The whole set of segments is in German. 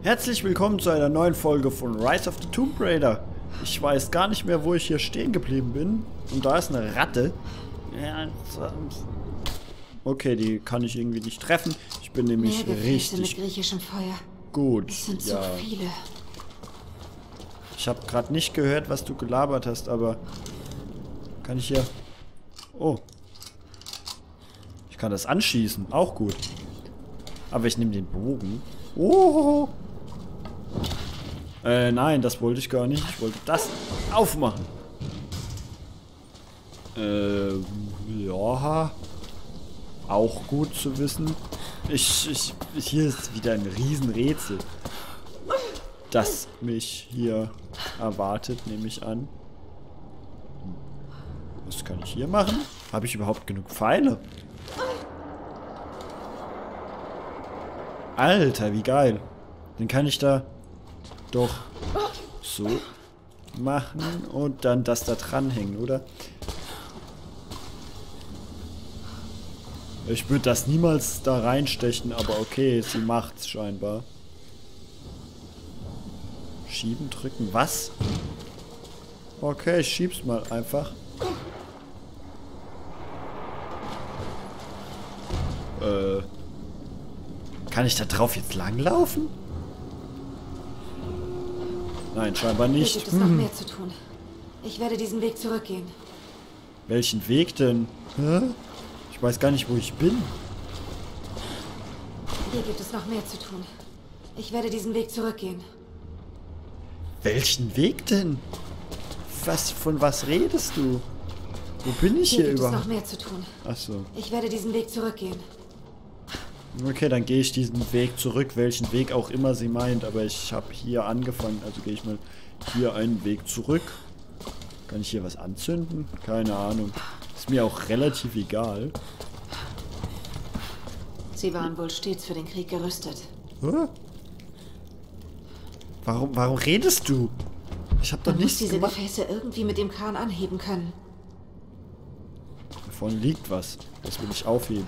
Herzlich willkommen zu einer neuen Folge von Rise of the Tomb Raider. Ich weiß gar nicht mehr, wo ich hier stehen geblieben bin. Und da ist eine Ratte. Okay, die kann ich irgendwie nicht treffen. Ich bin nämlich richtig mit griechischem Feuer. gut. Es sind Ja. so viele. Ich habe gerade nicht gehört, was du gelabert hast, aber kann ich hier... Oh. Ich kann das anschießen. Auch gut. Aber ich nehme den Bogen. Oh. Nein, das wollte ich gar nicht. Ich wollte das aufmachen. Ja. Auch gut zu wissen. Hier ist wieder ein Riesenrätsel, das mich hier erwartet, nehme ich an. Was kann ich hier machen? Habe ich überhaupt genug Pfeile? Alter, wie geil. Den kann ich da doch so machen und dann das da dranhängen, oder? Ich würde das niemals da reinstechen, aber okay, sie macht's scheinbar. Schieben, drücken, was? Okay, ich schieb's mal einfach. Kann ich da drauf jetzt langlaufen? Nein, scheinbar nicht. Hier gibt es noch mehr zu tun. Ich werde diesen Weg zurückgehen. Welchen Weg denn? Hä? Ich weiß gar nicht, wo ich bin. Hier gibt es noch mehr zu tun. Ich werde diesen Weg zurückgehen. Welchen Weg denn? Von was redest du? Wo bin ich hier Hier gibt es noch überhaupt? mehr zu tun. Ach so. Ich werde diesen Weg zurückgehen. Okay, dann gehe ich diesen Weg zurück, welchen Weg auch immer sie meint. Aber ich habe hier angefangen, also gehe ich mal hier einen Weg zurück. Kann ich hier was anzünden? Keine Ahnung. Ist mir auch relativ egal. Sie waren wohl stets für den Krieg gerüstet. Hä? Warum redest du? Ich habe doch Man muss nichts diese gemacht. Gefäße irgendwie mit dem Kran anheben können. Davon liegt was. Das will ich aufheben.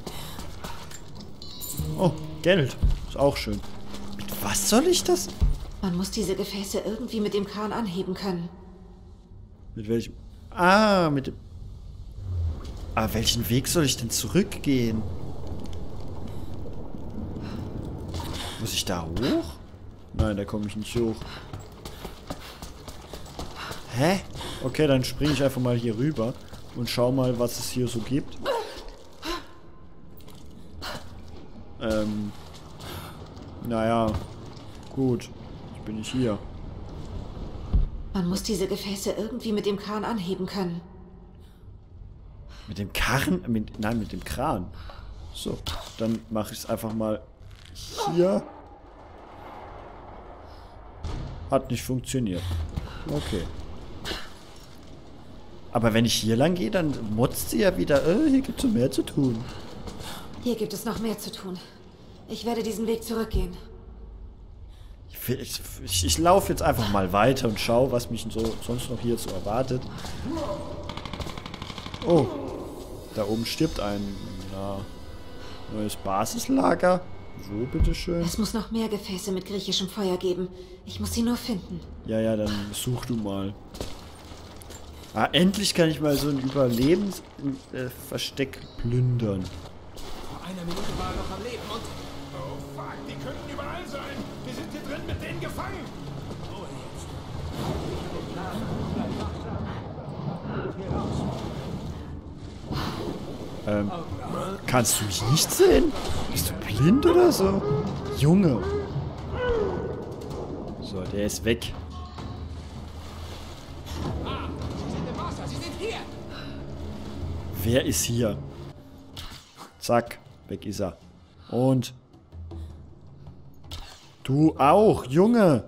Oh, Geld. Ist auch schön. Mit was soll ich das? Man muss diese Gefäße irgendwie mit dem Kran anheben können. Mit welchem? Ah, mit dem... Ah, welchen Weg soll ich denn zurückgehen? Muss ich da hoch? Nein, da komme ich nicht hoch. Hä? Okay, dann springe ich einfach mal hier rüber und schau mal, was es hier so gibt. Naja, gut. Jetzt bin ich hier. Man muss diese Gefäße irgendwie mit dem Kran anheben können. Mit dem Karren? Nein, mit dem Kran. So, dann mache ich es einfach mal hier. Hat nicht funktioniert. Okay. Aber wenn ich hier lang gehe, dann motzt sie ja wieder. Hier gibt es mehr zu tun. Hier gibt es noch mehr zu tun. Ich werde diesen Weg zurückgehen. Ich laufe jetzt einfach mal weiter und schaue, was mich sonst noch hier so erwartet. Oh. Da oben stirbt ein neues Basislager. Wo, bitteschön? Es muss noch mehr Gefäße mit griechischem Feuer geben. Ich muss sie nur finden. Ja, dann such du mal. Ah, endlich kann ich mal so ein Überlebensversteck plündern. Vor einer Minute war er noch am Leben und... Oh fuck, die könnten überall sein. Wir sind hier drin mit denen gefangen. Ruhe jetzt. Kannst du mich nicht sehen? Bist du blind oder so? Junge. So, der ist weg. Sie sind im Wasser, sie sind hier. Wer ist hier? Zack, weg ist er. Und du auch, Junge.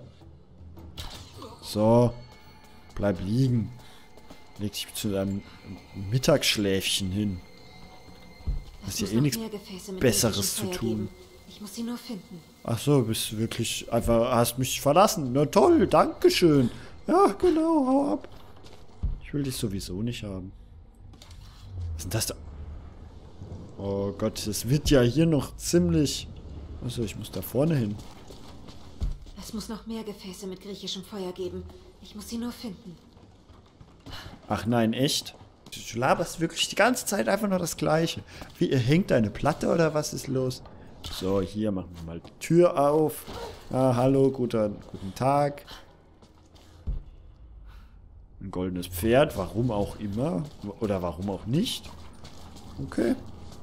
So, bleib liegen. Leg dich zu deinem Mittagsschläfchen hin. Das ist ja eh nichts Besseres zu tun. Ich muss sie nur finden. Ach so, bist du wirklich einfach, hast mich verlassen. Na toll, dankeschön. Ja, genau, hau ab. Ich will dich sowieso nicht haben. Was ist denn das da? Oh Gott, es wird ja hier noch ziemlich... Achso, ich muss da vorne hin. Es muss noch mehr Gefäße mit griechischem Feuer geben. Ich muss sie nur finden. Ach nein, echt? Du laberst wirklich die ganze Zeit einfach nur das Gleiche. Wie, hängt deine Platte oder was ist los? So, hier machen wir mal die Tür auf. Ah, hallo, guten Tag. Ein goldenes Pferd, warum auch immer. Oder warum auch nicht. Okay.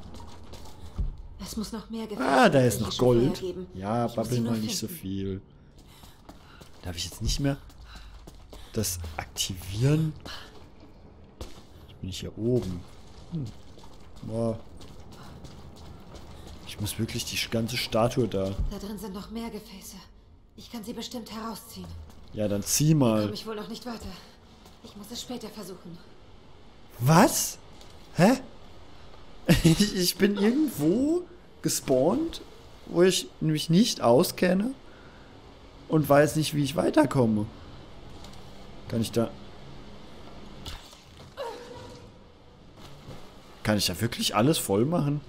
Es muss noch mehr Gefäße Ah, da mit ist noch griechischem Feuer Gold. geben. Ja, Ich muss babbel sie nur mal nicht so finden. viel. Darf ich jetzt nicht mehr das aktivieren? Jetzt bin ich hier oben. Boah. Ich muss wirklich die ganze Statue da. Da drin sind noch mehr Gefäße. Ich kann sie bestimmt herausziehen. Ja, dann zieh Komme mal. ich wohl noch nicht weiter. Ich muss es später versuchen. Was? Hä? Ich bin irgendwo gespawnt, wo ich mich nicht auskenne und weiß nicht, wie ich weiterkomme. Kann ich da... Kann ich da wirklich alles voll machen?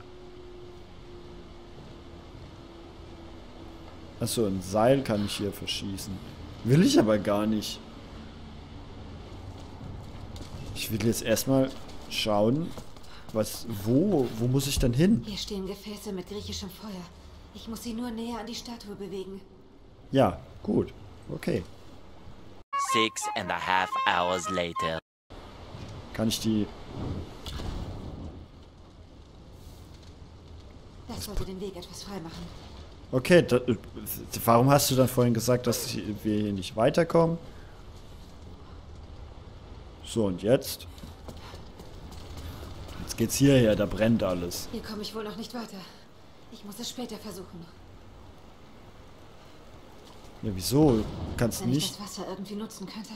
Achso, ein Seil kann ich hier verschießen. Will ich aber gar nicht. Ich will jetzt erstmal schauen, wo muss ich denn hin? Hier stehen Gefäße mit griechischem Feuer. Ich muss sie nur näher an die Statue bewegen. Ja, gut. Okay. 6.5 hours later. Kann ich die... Das sollte den Weg etwas freimachen. Okay, warum hast du dann vorhin gesagt, dass wir hier nicht weiterkommen? So, und jetzt? Jetzt geht's hierher, da brennt alles. Hier komme ich wohl noch nicht weiter. Ich muss es später versuchen. Ja, wieso? Du kannst Wenn ich nicht... das Wasser irgendwie nutzen könnte.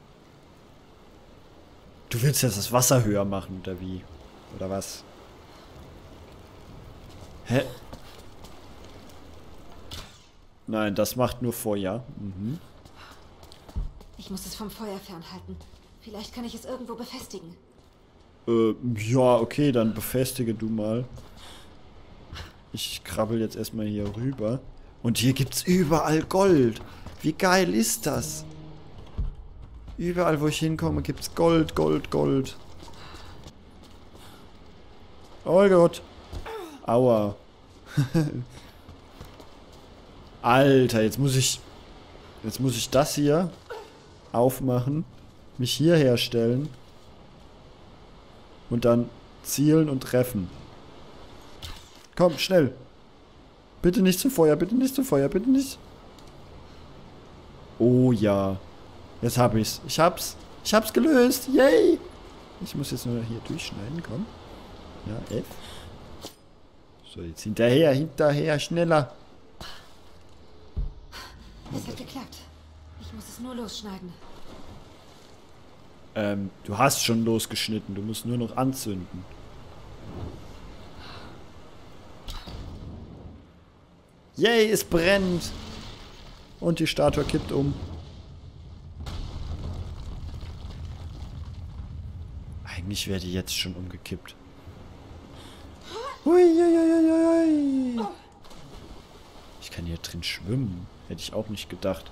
Du willst jetzt das Wasser höher machen, oder wie? Oder was? Hä? Nein, das macht nur Feuer. Mhm. Ich muss es vom Feuer fernhalten. Vielleicht kann ich es irgendwo befestigen. Ja, okay, dann befestige du mal. Ich krabbel jetzt erstmal hier rüber. Und hier gibt's überall Gold. Wie geil ist das? Überall, wo ich hinkomme, gibt's Gold, Gold, Gold. Oh Gott. Aua. Alter, jetzt muss ich das hier aufmachen, mich hier herstellen und dann zielen und treffen. Komm, schnell. Bitte nicht zum Feuer, bitte nicht zum Feuer, bitte nicht. Oh ja. Jetzt hab ich's. Ich hab's gelöst. Yay. Ich muss jetzt nur hier durchschneiden, komm. Ja, F. So, jetzt hinterher, schneller. Es hat geklappt. Ich muss es nur losschneiden. Du hast schon losgeschnitten. Du musst nur noch anzünden. Yay, es brennt. Und die Statue kippt um. Eigentlich wäre die jetzt schon umgekippt. Hui, hui, hui, hui, hui. Ich kann hier drin schwimmen. Hätte ich auch nicht gedacht.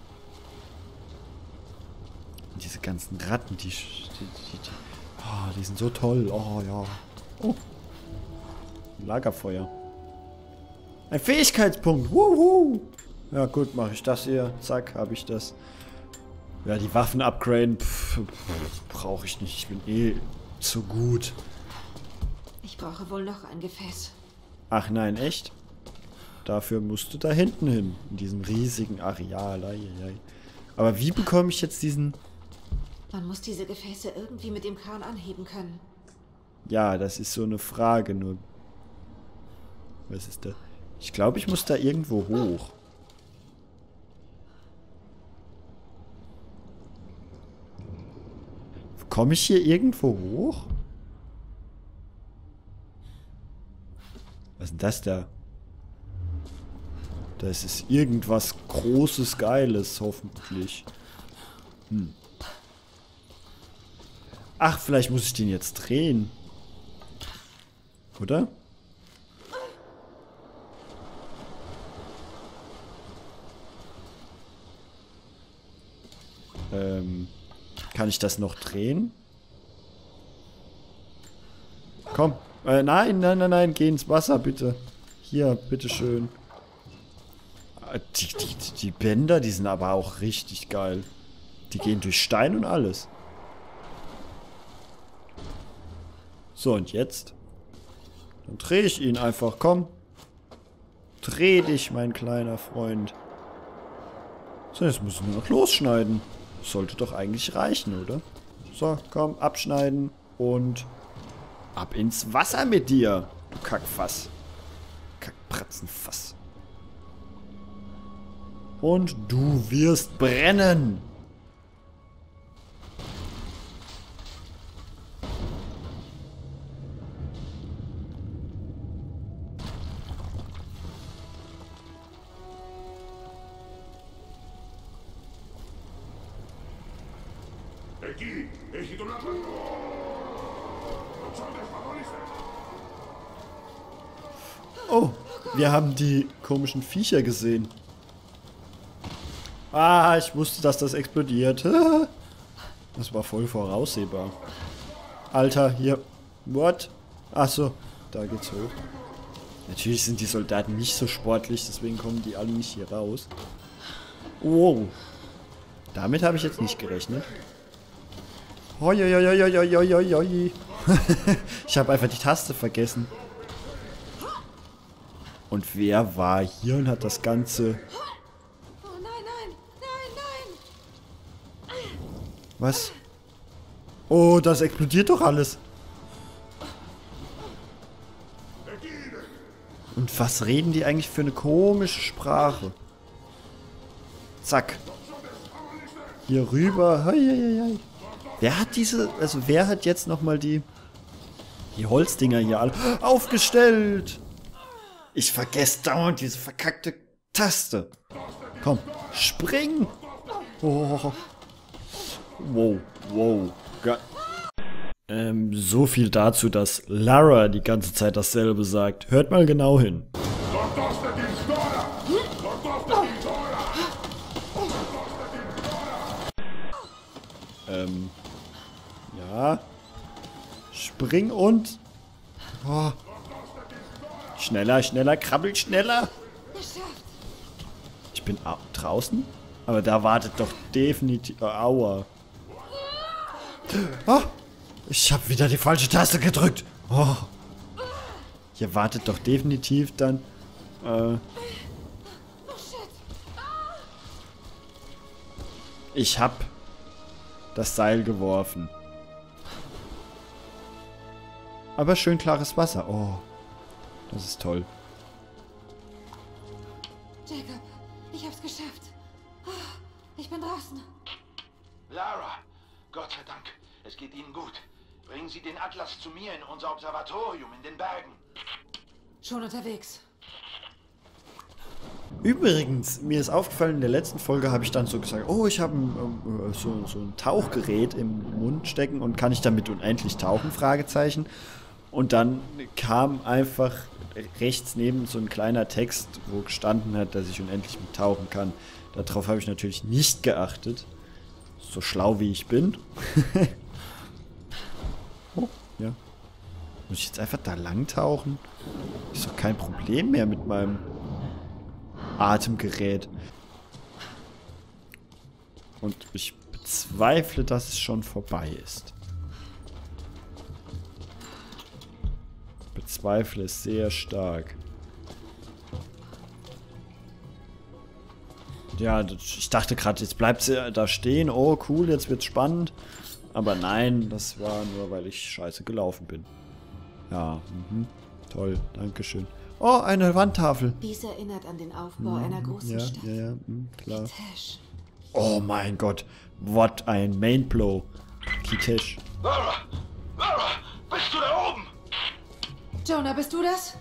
Und diese ganzen Ratten, die sind so toll. Oh, ja. Oh. Ein Lagerfeuer. Ein Fähigkeitspunkt. Wuhu. Ja, gut, mache ich das hier. Zack, habe ich das. Ja, die Waffen upgraden. Brauche ich nicht. Ich bin eh zu gut. Ich brauche wohl noch ein Gefäß. Ach nein, echt? Dafür musst du da hinten hin. In diesem riesigen Areal. Eieiei. Aber wie bekomme ich jetzt diesen... Man muss diese Gefäße irgendwie mit dem Kran anheben können. Ja, das ist so eine Frage nur. Was ist da? Ich glaube, ich muss da irgendwo hoch. Komme ich hier irgendwo hoch? Was ist denn das da? Das ist irgendwas Großes, Geiles, hoffentlich. Ach, vielleicht muss ich den jetzt drehen. Oder? Kann ich das noch drehen? Komm. Nein, geh ins Wasser, bitte. Hier, bitteschön. Die Bänder, die sind aber auch richtig geil. Die gehen durch Stein und alles. So, und jetzt? Dann drehe ich ihn einfach, komm. Dreh dich, mein kleiner Freund. So, jetzt müssen wir noch losschneiden. Sollte doch eigentlich reichen, oder? So, komm, abschneiden und ab ins Wasser mit dir, du Kackfass. Kackpratzenfass. Und du wirst brennen. Oh, wir haben die komischen Viecher gesehen. Ah, ich wusste, dass das explodiert. Das war voll voraussehbar. Alter, hier. What? Achso, da geht's hoch. Natürlich sind die Soldaten nicht so sportlich, deswegen kommen die alle nicht hier raus. Wow. Damit habe ich jetzt nicht gerechnet. Hoi. Ich habe einfach die Taste vergessen. Und wer war hier und hat das Ganze... Oh nein. Was? Oh, das explodiert doch alles. Und was reden die eigentlich für eine komische Sprache? Zack. Hier rüber. Hei. Wer hat diese... Also wer hat jetzt nochmal die Holzdinger hier alle aufgestellt? Ich vergesse dauernd diese verkackte Taste. Komm, spring. Oh. Wow. So viel dazu, dass Lara die ganze Zeit dasselbe sagt. Hört mal genau hin. Ja. Spring und... Oh. Schneller, krabbelt schneller. Ich bin draußen? Aber da wartet doch definitiv... Aua. Oh, ich habe wieder die falsche Taste gedrückt. Oh. Hier wartet doch definitiv dann... Ich habe das Seil geworfen. Aber schön klares Wasser. Oh. Das ist toll. Jacob, ich hab's geschafft. Ich bin draußen. Lara, Gott sei Dank, es geht Ihnen gut. Bringen Sie den Atlas zu mir in unser Observatorium in den Bergen. Schon unterwegs. Übrigens, mir ist aufgefallen, in der letzten Folge habe ich dann so gesagt, oh, ich habe so ein Tauchgerät im Mund stecken und kann ich damit unendlich tauchen? Fragezeichen. Und dann kam einfach rechts neben so ein kleiner Text, wo gestanden hat, dass ich unendlich mit tauchen kann. Darauf habe ich natürlich nicht geachtet. So schlau wie ich bin. Oh, ja. Muss ich jetzt einfach da lang tauchen? Ist doch kein Problem mehr mit meinem Atemgerät. Und ich bezweifle, dass es schon vorbei ist. Bezweifle es sehr stark. Ja, ich dachte gerade, jetzt bleibt sie da stehen. Oh, cool, jetzt wird's spannend. Aber nein, das war nur, weil ich scheiße gelaufen bin. Ja, toll, dankeschön. Oh, eine Wandtafel. Dies erinnert an den Aufbau einer großen Stadt. Ja, klar. Kitesh. Oh mein Gott, what ein Mainblow. Kitesh. Lara, bist du da oben? Jonah, bist du das?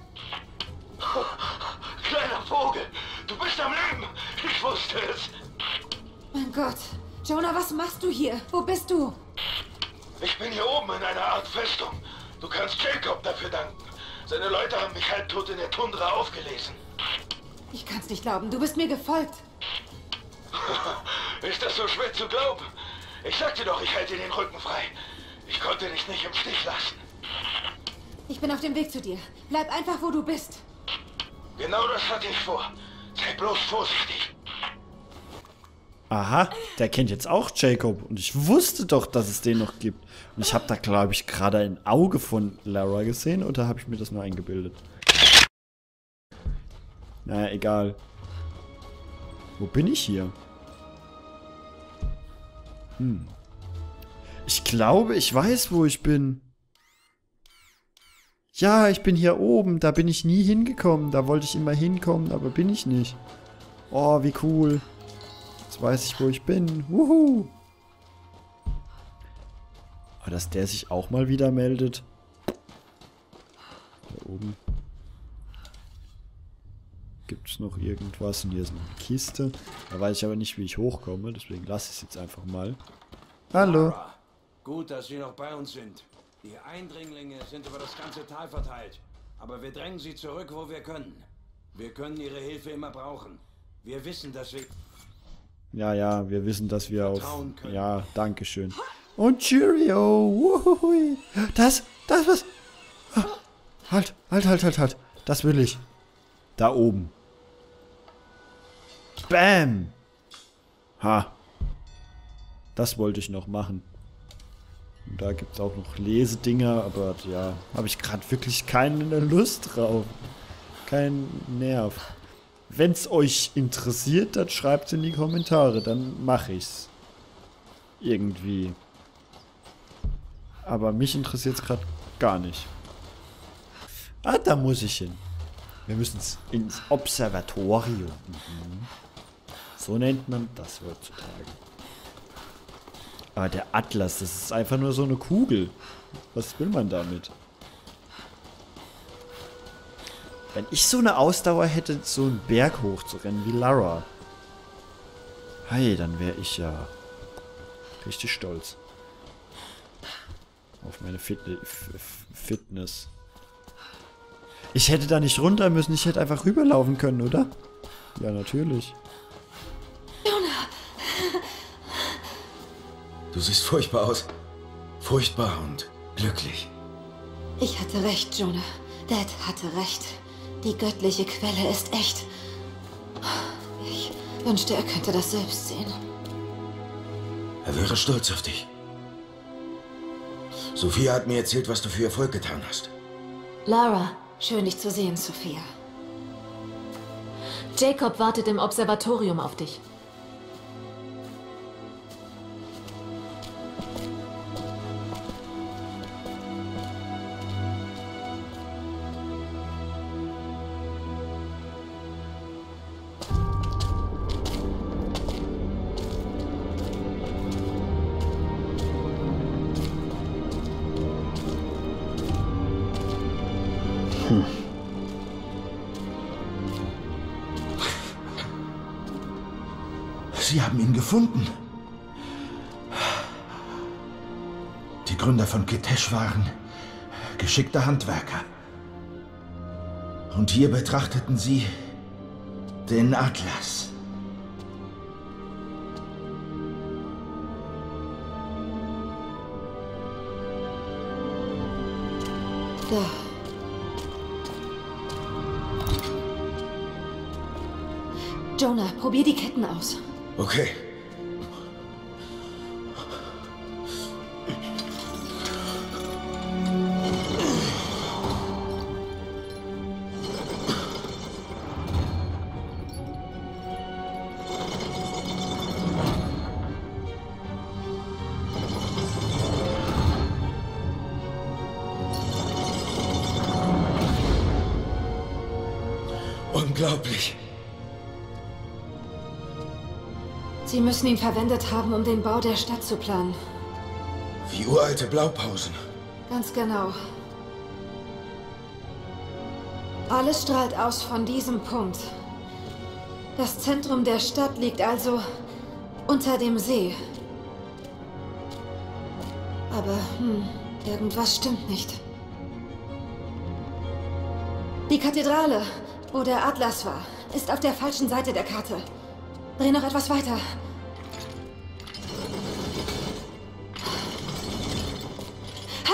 Kleiner Vogel, du bist am Leben. Ich wusste es. Mein Gott. Jonah, was machst du hier? Wo bist du? Ich bin hier oben in einer Art Festung. Du kannst Jacob dafür danken. Seine Leute haben mich halbtot in der Tundra aufgelesen. Ich kann's nicht glauben. Du bist mir gefolgt. Ist das so schwer zu glauben? Ich sagte doch, ich halte dir den Rücken frei. Ich konnte dich nicht im Stich lassen. Ich bin auf dem Weg zu dir. Bleib einfach, wo du bist. Genau das hatte ich vor. Sei bloß vorsichtig. Aha, der kennt jetzt auch Jacob. Und ich wusste doch, dass es den noch gibt. Und ich habe da, glaube ich, gerade ein Auge von Lara gesehen. Oder habe ich mir das nur eingebildet? Naja, egal. Wo bin ich hier? Ich glaube, ich weiß, wo ich bin. Ja, ich bin hier oben. Da bin ich nie hingekommen. Da wollte ich immer hinkommen, aber bin ich nicht. Oh, wie cool. Jetzt weiß ich, wo ich bin. Wuhu. Aber dass der sich auch mal wieder meldet. Da oben. Gibt es noch irgendwas? Und hier ist noch eine Kiste. Da weiß ich aber nicht, wie ich hochkomme. Deswegen lasse ich es jetzt einfach mal. Hallo. Lara, gut, dass Sie noch bei uns sind. Die Eindringlinge sind über das ganze Tal verteilt. Aber wir drängen sie zurück, wo wir können. Wir können Ihre Hilfe immer brauchen. Wir wissen, dass wir... Ja, wir wissen, dass wir auf... Vertrauen können. Ja, danke schön. Und Cheerio. Wuhui. Das was... Halt. Das will ich. Da oben. Bam. Ha. Das wollte ich noch machen. Und da gibt es auch noch Lesedinger, aber ja, habe ich gerade wirklich keine Lust drauf. Kein Nerv. Wenn es euch interessiert, dann schreibt es in die Kommentare, dann mache ich's. Irgendwie. Aber mich interessiert es gerade gar nicht. Ah, da muss ich hin. Wir müssen ins Observatorium. So nennt man das heutzutage. Aber der Atlas, das ist einfach nur so eine Kugel. Was will man damit? Wenn ich so eine Ausdauer hätte, so einen Berg hochzurennen wie Lara. Hey, dann wäre ich ja richtig stolz. Auf meine Fitness. Ich hätte da nicht runter müssen, ich hätte einfach rüberlaufen können, oder? Ja, natürlich. Du siehst furchtbar aus. Furchtbar und glücklich. Ich hatte recht, Jonah. Dad hatte recht. Die göttliche Quelle ist echt. Ich wünschte, er könnte das selbst sehen. Er wäre stolz auf dich. Sophia hat mir erzählt, was du für ihr Volk getan hast. Lara, schön dich zu sehen, Sophia. Jacob wartet im Observatorium auf dich. Sie haben ihn gefunden. Die Gründer von Kitesh waren geschickte Handwerker. Und hier betrachteten sie den Atlas. Da. Jonah, probier die Ketten aus. Okay. Unglaublich. Sie müssen ihn verwendet haben, um den Bau der Stadt zu planen. Wie uralte Blaupausen. Ganz genau. Alles strahlt aus von diesem Punkt. Das Zentrum der Stadt liegt also unter dem See. Aber, irgendwas stimmt nicht. Die Kathedrale, wo der Atlas war, ist auf der falschen Seite der Karte. Dreh noch etwas weiter.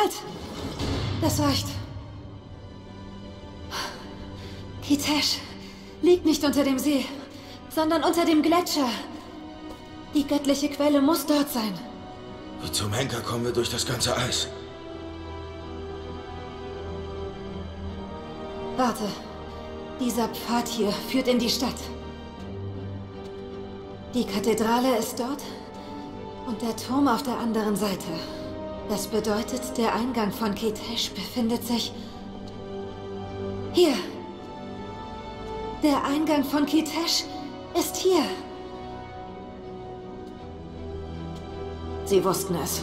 Halt! Das reicht. Kitesh liegt nicht unter dem See, sondern unter dem Gletscher. Die göttliche Quelle muss dort sein. Wie zum Henker kommen wir durch das ganze Eis? Warte. Dieser Pfad hier führt in die Stadt. Die Kathedrale ist dort und der Turm auf der anderen Seite. Das bedeutet, der Eingang von Kitesh befindet sich hier. Der Eingang von Kitesh ist hier. Sie wussten es.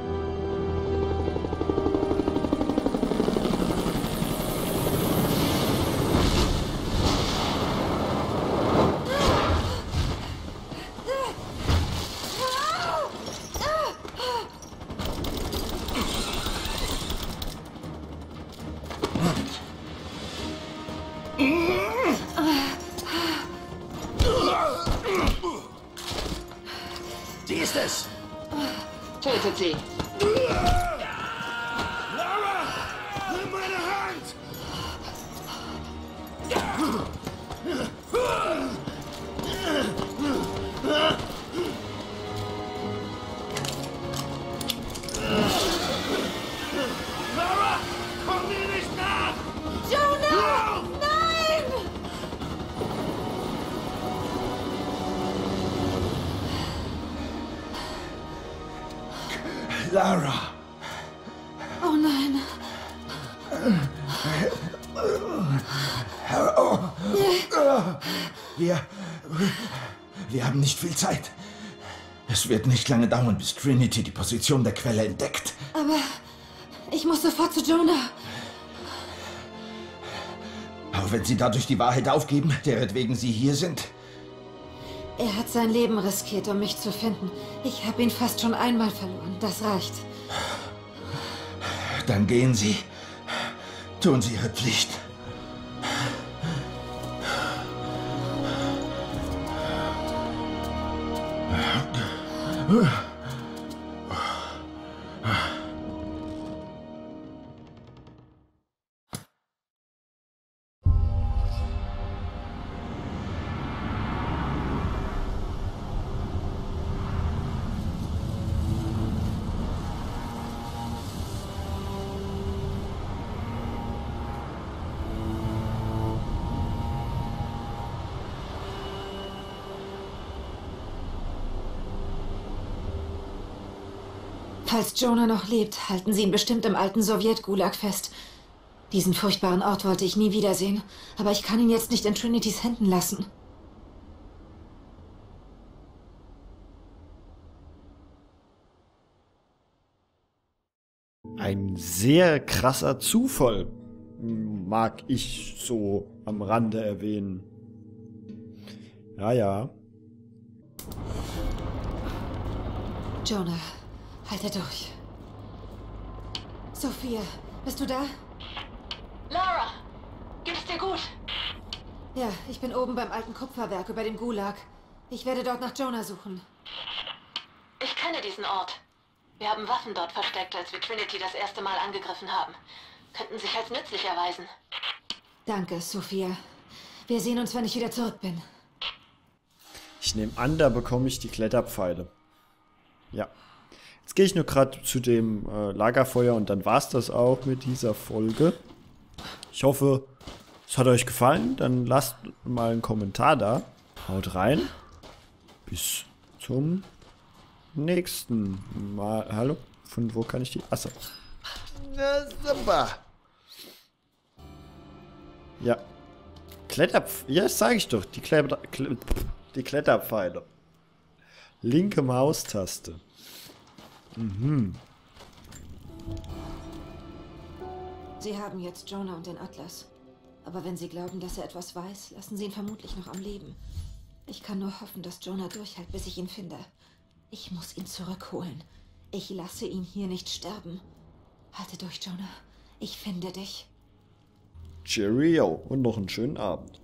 Sie ist es! Tötet sie! Lara! Nimm meine Hand! Lara! Komm mir nicht nach! Jonah! Nein! Lara! Oh nein. Wir haben nicht viel Zeit. Es wird nicht lange dauern, bis Trinity die Position der Quelle entdeckt. Aber ich muss sofort zu Jonah. Auch wenn Sie dadurch die Wahrheit aufgeben, deretwegen Sie hier sind. Er hat sein Leben riskiert, um mich zu finden. Ich habe ihn fast schon einmal verloren. Das reicht. Dann gehen Sie. Tun Sie Ihre Pflicht. Falls Jonah noch lebt, halten sie ihn bestimmt im alten Sowjet-Gulag fest. Diesen furchtbaren Ort wollte ich nie wiedersehen, aber ich kann ihn jetzt nicht in Trinitys Händen lassen. Ein sehr krasser Zufall, mag ich so am Rande erwähnen. Ja, ja. Jonah, halte durch. Sophia, bist du da? Lara, geht's dir gut? Ja, ich bin oben beim alten Kupferwerk über dem Gulag. Ich werde dort nach Jonah suchen. Ich kenne diesen Ort. Wir haben Waffen dort versteckt, als wir Trinity das erste Mal angegriffen haben. Könnten sich als nützlich erweisen. Danke, Sophia. Wir sehen uns, wenn ich wieder zurück bin. Ich nehme an, da bekomme ich die Kletterpfeile. Ja. Jetzt gehe ich nur gerade zu dem Lagerfeuer und dann war es das auch mit dieser Folge. Ich hoffe, es hat euch gefallen. Dann lasst mal einen Kommentar da. Haut rein. Bis zum nächsten Mal. Hallo? Von wo kann ich die? Achso. Na, super. Ja. Ja, das sage ich doch. Die Kletterpfeile. Linke Maustaste. Mhm. Sie haben jetzt Jonah und den Atlas. Aber wenn Sie glauben, dass er etwas weiß, lassen Sie ihn vermutlich noch am Leben. Ich kann nur hoffen, dass Jonah durchhält, bis ich ihn finde. Ich muss ihn zurückholen. Ich lasse ihn hier nicht sterben. Halte durch, Jonah. Ich finde dich. Cheerio und noch einen schönen Abend.